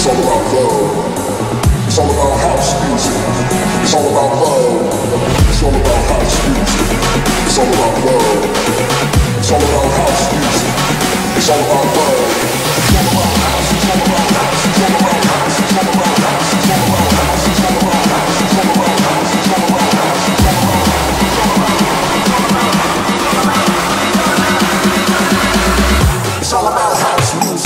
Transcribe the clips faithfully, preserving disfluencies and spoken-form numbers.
It's all about love. It's all about house music. It's all about love. It's all about house music. It's all about love. It's all about house music. It's all about love. It's all about house. It's all about house. It's all about house. It's all about house. It's all about house. It's all about house. It's all about house. It's all about house. It's all about house. It's all about house music.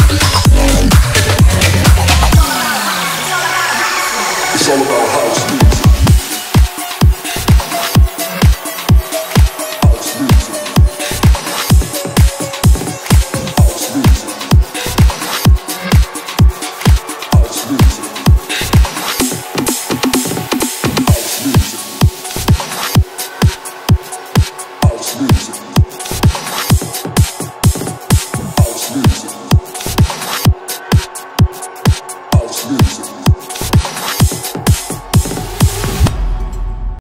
It's all about house music.